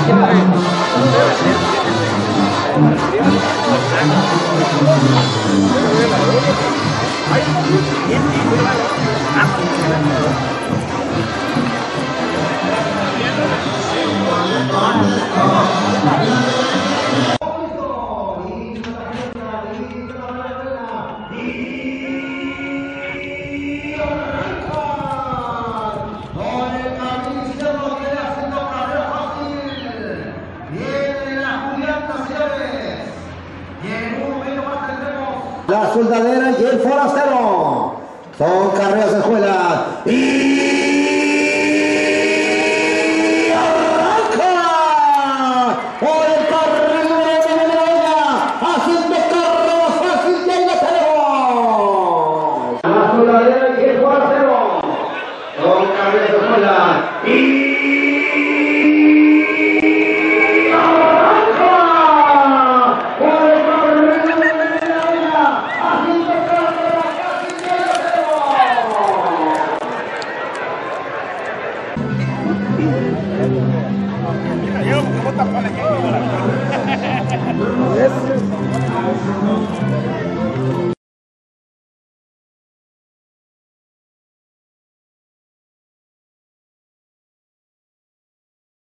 La Soldadera y el Forastero. Son carreras de escuela. Y arranca por el carril de Medellín, haciendo carreras fácil y ahí la tenemos. La Soldadera y el Forastero. Son carreras de escuela. Y